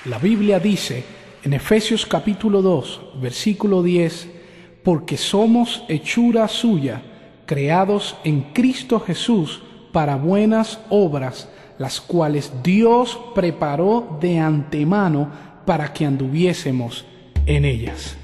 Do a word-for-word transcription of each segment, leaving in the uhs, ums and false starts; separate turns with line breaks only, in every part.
La Biblia dice en Efesios capítulo dos, versículo diez, porque somos hechura suya, creados en Cristo Jesús para buenas obras, las cuales Dios preparó de antemano para que anduviésemos en ellas.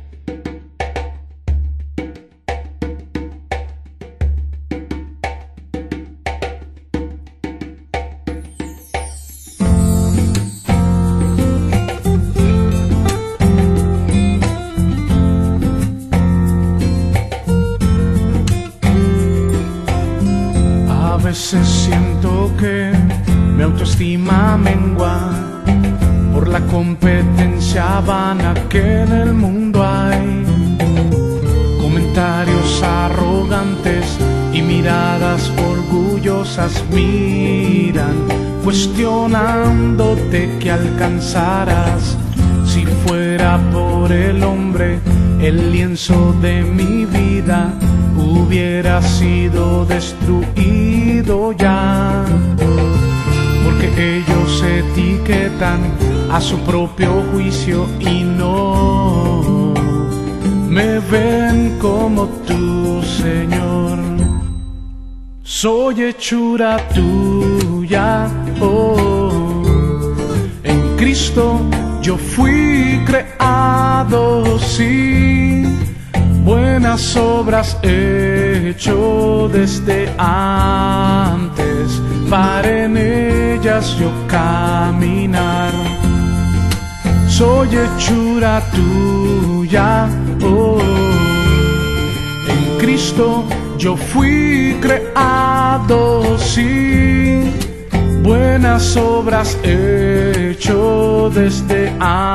A veces siento que mi autoestima mengua por la competencia vana que en el mundo hay. Comentarios arrogantes y miradas orgullosas miran, cuestionándote que alcanzarás. Si fuera por el hombre, el lienzo de mi vida hubiera sido destruido ya, porque ellos etiquetan a su propio juicio y no me ven como tú, Señor. Soy hechura tuya, oh, en Cristo yo fui creado, sí. Buenas obras he hecho desde antes, para en ellas yo caminar. Soy hechura tuya, oh, en Cristo yo fui creado, sí. Buenas obras he hecho desde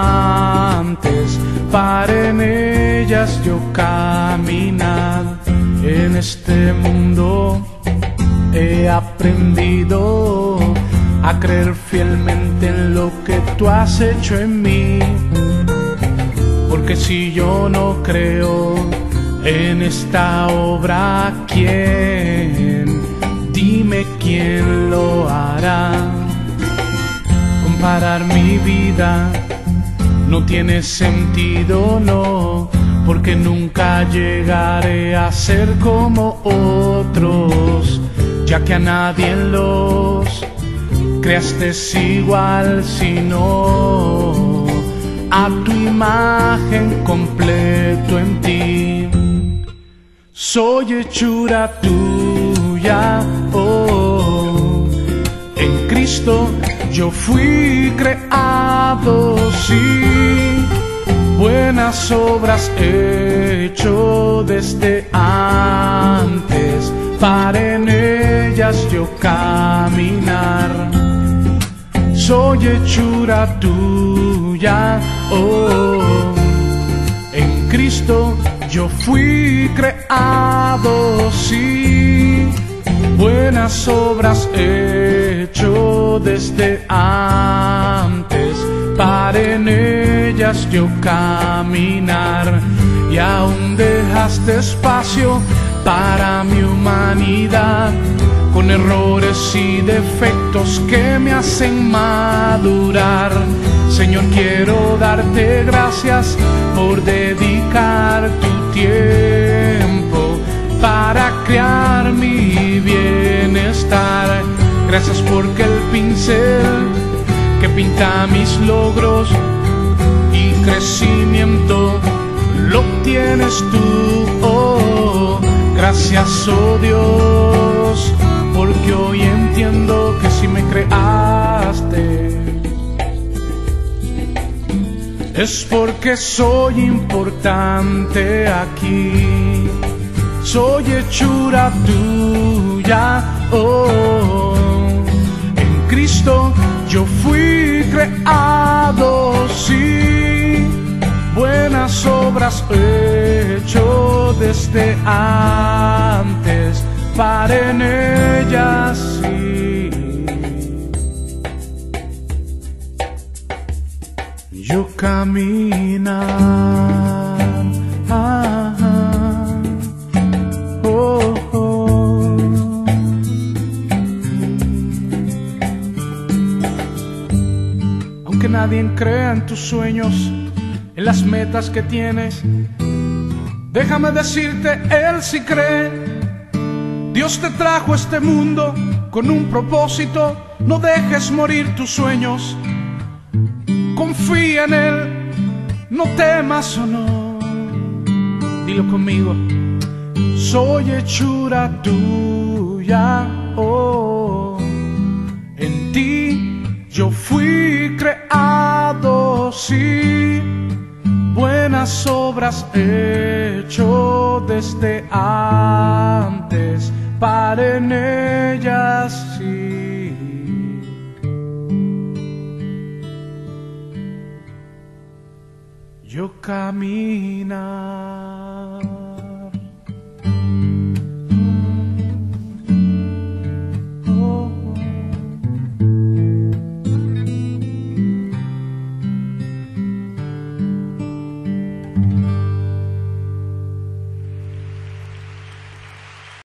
antes, para en ellas yo caminar. En este mundo he aprendido a creer fielmente en lo que tú has hecho en mí, porque si yo no creo en esta obra, ¿quién? Dime quién lo hará. Comparar mi vida no tiene sentido, no, porque nunca llegaré a ser como otros, ya que a nadie los creaste igual, sino a tu imagen completo en ti. Soy hechura tuya, oh, en Cristo yo fui creado, sí. Buenas obras he hecho desde antes, para en ellas yo caminar. Soy hechura tuya, oh, en Cristo yo fui creado, sí. Buenas obras he hecho desde antes, para en ellas yo caminar. Y aún dejaste espacio para mi humanidad, con errores y defectos que me hacen madurar. Señor, quiero darte gracias por dedicar tu tiempo para crear mi bienestar. Gracias porque el pincel que pinta mis logros y crecimiento lo tienes tú, oh. Gracias, oh Dios, porque hoy entiendo que si me creaste es porque soy importante aquí. Soy hechura tuya, oh, en Cristo yo fui creado, sí. Buenas obras he hecho desde antes, para en ellas, sí, yo caminar. Ah, ah, oh, oh. que nadie crea en tus sueños, en las metas que tienes. Déjame decirte, Él sí cree. Dios te trajo a este mundo con un propósito. No dejes morir tus sueños. Confía en Él, no temas o no. Dilo conmigo. Soy hechura tuya, oh. En ti yo fui creado, sí. Buenas obras he hecho desde antes, para en ellas sí. Yo caminar.